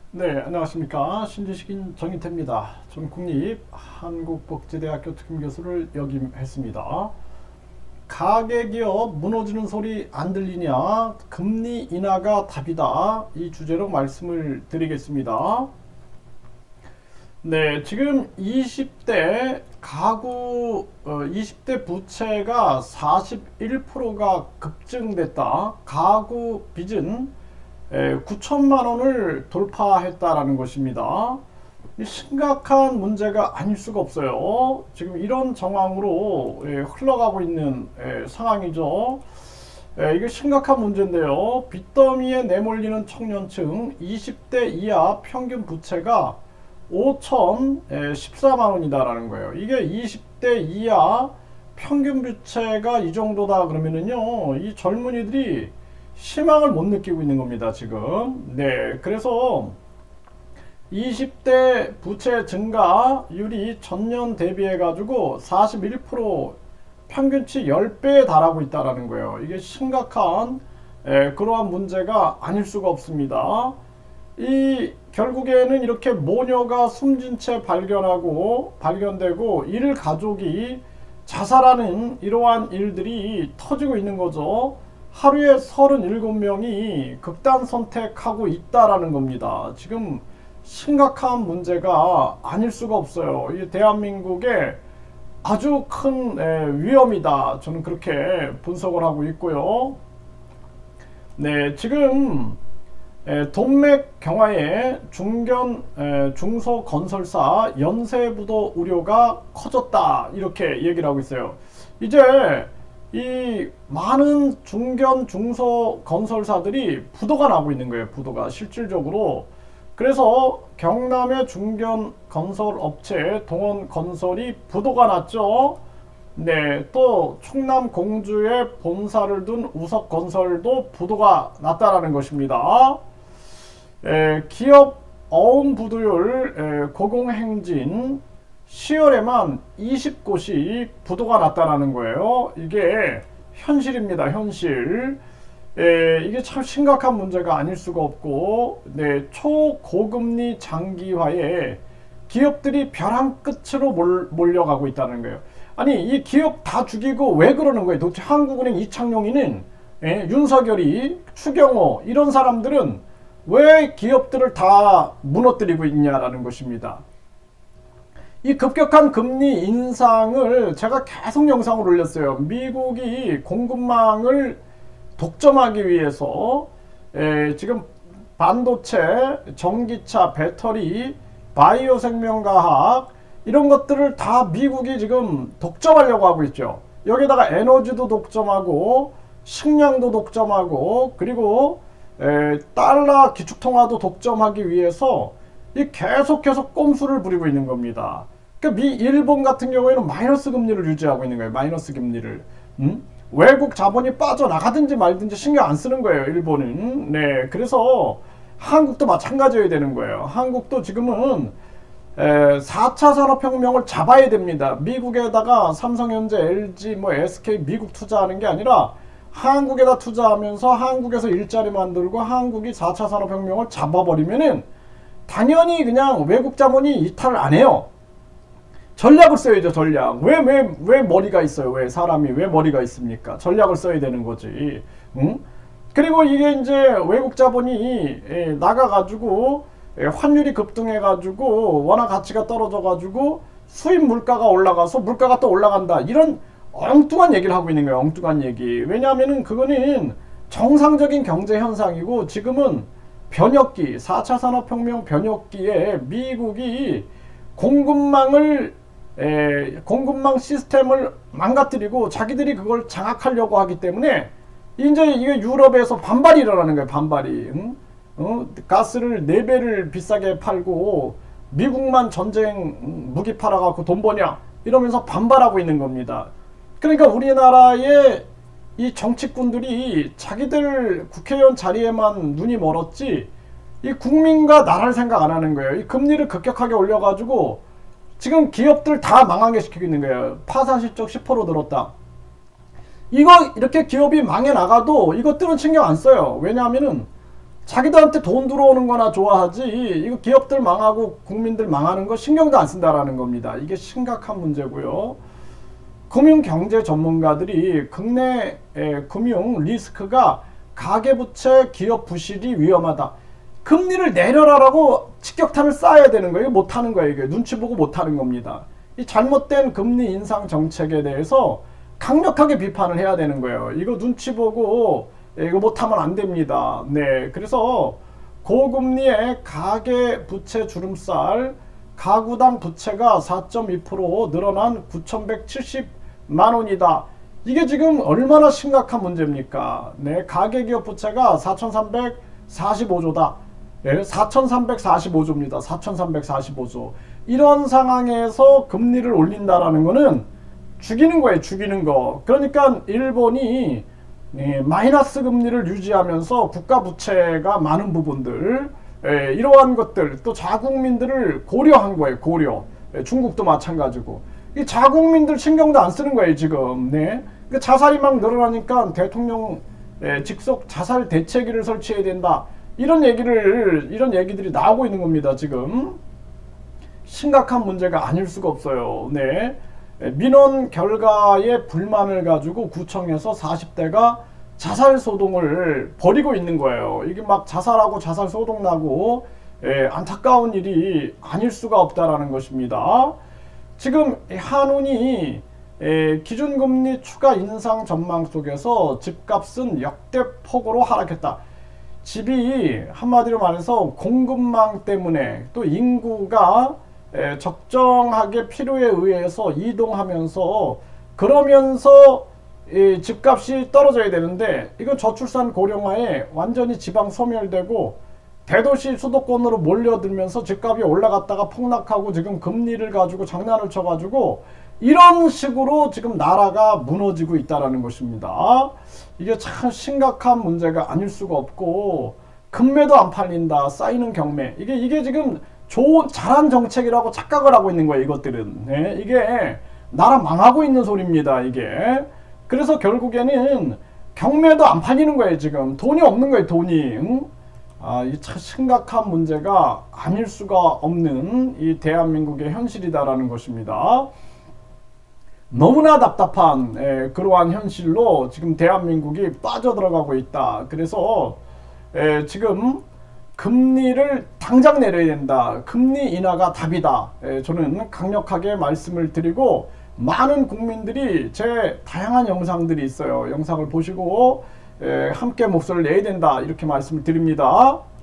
네, 안녕하십니까. 신지식인 정인태입니다. 전 국립한국복지대학교 특임교수를 역임했습니다. 가계기업 무너지는 소리 안 들리냐? 금리 인하가 답이다. 이 주제로 말씀을 드리겠습니다. 네, 지금 20대 가구 20대 부채가 41%가 급증됐다. 가구 빚은 9천만 원을 돌파했다라는 것입니다. 심각한 문제가 아닐 수가 없어요. 지금 이런 정황으로 흘러가고 있는 상황이죠. 이게 심각한 문제인데요. 빚더미에 내몰리는 청년층 20대 이하 평균 부채가 5,014만 원이다라는 거예요. 이게 20대 이하 평균 부채가 이 정도다 그러면은요, 이 젊은이들이 희망을 못 느끼고 있는 겁니다, 지금. 네, 그래서 20대 부채 증가율이 전년 대비해 가지고 41% 평균치 10배에 달하고 있다라는 거예요. 이게 심각한 그러한 문제가 아닐 수가 없습니다. 이 결국에는 이렇게 모녀가 숨진 채 발견되고 이를 가족이 자살하는 이러한 일들이 터지고 있는 거죠. 하루에 37명이 극단 선택하고 있다라는 겁니다. 지금 심각한 문제가 아닐 수가 없어요. 이 대한민국의 아주 큰 위험이다. 저는 그렇게 분석을 하고 있고요. 네, 지금 동맥 경화에 중소건설사 연쇄부도 우려가 커졌다. 이렇게 얘기를 하고 있어요. 이제 이 많은 중소건설사들이 부도가 나고 있는 거예요. 부도가 실질적으로. 그래서 경남의 중견건설업체 동원건설이 부도가 났죠. 네, 또 충남 공주에 본사를 둔 우석건설도 부도가 났다라는 것입니다. 기업 어음부도율 고공행진 10월에만 20곳이 부도가 났다라는 거예요. 이게 현실입니다. 현실. 이게 참 심각한 문제가 아닐 수가 없고, 네, 초고금리 장기화에 기업들이 벼랑 끝으로 몰려가고 있다는 거예요. 아니, 이 기업 다 죽이고 왜 그러는 거예요? 도대체 한국은행 이창용이는, 윤석열이, 추경호 이런 사람들은 왜 기업들을 다 무너뜨리고 있냐라는 것입니다. 이 급격한 금리 인상을 제가 계속 영상을 올렸어요. 미국이 공급망을 독점하기 위해서 지금 반도체, 전기차, 배터리, 바이오 생명과학 이런 것들을 다 미국이 지금 독점하려고 하고 있죠. 여기다가 에너지도 독점하고 식량도 독점하고 그리고 달러 기축통화도 독점하기 위해서 계속해서 꼼수를 부리고 있는 겁니다. 그러니까 일본 같은 경우에는 마이너스 금리를 유지하고 있는 거예요. 마이너스 금리를. 외국 자본이 빠져나가든지 말든지 신경 안 쓰는 거예요. 일본은. 네, 그래서 한국도 마찬가지여야 되는 거예요. 한국도 지금은 4차 산업혁명을 잡아야 됩니다. 미국에다가 삼성현재, LG, SK, 미국 투자하는 게 아니라 한국에다 투자하면서 한국에서 일자리 만들고 한국이 4차 산업혁명을 잡아버리면은 당연히 그냥 외국 자본이 이탈을 안 해요. 전략을 써야죠. 전략. 왜 머리가 있어요? 왜 사람이 왜 머리가 있습니까? 전략을 써야 되는 거지. 응? 그리고 이게 이제 외국 자본이 나가가지고 환율이 급등해가지고 원화 가치가 떨어져가지고 수입 물가가 올라가서 물가가 또 올라간다. 이런 엉뚱한 얘기를 하고 있는 거예요. 엉뚱한 얘기. 왜냐하면은 그거는 정상적인 경제 현상이고 지금은 변혁기, 4차 산업혁명 변혁기에 미국이 공급망 시스템을 망가뜨리고 자기들이 그걸 장악하려고 하기 때문에 이제 이게 유럽에서 반발이 일어나는 거예요. 반발이. 가스를 4배를 비싸게 팔고 미국만 전쟁 무기 팔아갖고 돈 버냐 이러면서 반발하고 있는 겁니다. 그러니까 우리나라의 이 정치꾼들이 자기들 국회의원 자리에만 눈이 멀었지 이 국민과 나라를 생각 안 하는 거예요. 이 금리를 급격하게 올려가지고 지금 기업들 다 망하게 시키고 있는 거예요. 파산 실적 10% 늘었다. 이거 이렇게 기업이 망해 나가도 이것들은 신경 안 써요. 왜냐하면은 자기들한테 돈 들어오는 거나 좋아하지 이거 기업들 망하고 국민들 망하는 거 신경도 안 쓴다라는 겁니다. 이게 심각한 문제고요. 금융경제 전문가들이 국내 금융 리스크가 가계부채 기업 부실이 위험하다. 금리를 내려라라고 직격탄을 쏴야 되는 거예요. 못하는 거예요. 이게 눈치 보고 못하는 겁니다. 이 잘못된 금리 인상 정책에 대해서 강력하게 비판을 해야 되는 거예요. 이거 눈치 보고 이거 못하면 안 됩니다. 네, 그래서 고금리의 가계 부채 주름살, 가구당 부채가 4.2% 늘어난 9,170만 원이다. 이게 지금 얼마나 심각한 문제입니까? 네, 가계기업 부채가 4,345조다. 네, 4,345조입니다. 4,345조. 이런 상황에서 금리를 올린다라는 거는 죽이는 거예요. 죽이는 거. 그러니까 일본이 마이너스 금리를 유지하면서 국가 부채가 많은 부분들, 이러한 것들, 또 자국민들을 고려한 거예요. 고려. 중국도 마찬가지고. 이 자국민들 신경도 안 쓰는 거예요, 지금. 네. 그 자살이 막 늘어나니까 대통령 직속 자살 대책위를 설치해야 된다. 이런 얘기들이 나오고 있는 겁니다, 지금. 심각한 문제가 아닐 수가 없어요. 네. 민원 결과에 불만을 가지고 구청에서 40대가 자살 소동을 벌이고 있는 거예요. 이게 막 자살하고 자살 소동 나고 안타까운 일이 아닐 수가 없다라는 것입니다. 지금 한운이 기준금리 추가 인상 전망 속에서 집값은 역대폭으로 하락했다. 집이 한마디로 말해서 공급망 때문에 또 인구가 적정하게 필요에 의해서 이동하면서 그러면서 집값이 떨어져야 되는데 이건 저출산 고령화에 완전히 지방 소멸되고 대도시 수도권으로 몰려들면서 집값이 올라갔다가 폭락하고 지금 금리를 가지고 장난을 쳐가지고 이런 식으로 지금 나라가 무너지고 있다는 것입니다. 이게 참 심각한 문제가 아닐 수가 없고 금매도 안 팔린다. 쌓이는 경매. 이게 지금 좋은 잘한 정책이라고 착각을 하고 있는 거예요. 이것들은. 네, 이게 나라 망하고 있는 소리입니다. 이게. 그래서 결국에는 경매도 안 팔리는 거예요. 지금 돈이 없는 거예요. 돈이. 응? 이 참 심각한 문제가 아닐 수가 없는 이 대한민국의 현실이다라는 것입니다. 너무나 답답한 그러한 현실로 지금 대한민국이 빠져들어가고 있다. 그래서 지금 금리를 당장 내려야 된다. 금리 인하가 답이다. 저는 강력하게 말씀을 드리고 많은 국민들이 제 다양한 영상들이 있어요. 영상을 보시고 함께 목소리를 내야 된다. 이렇게 말씀을 드립니다.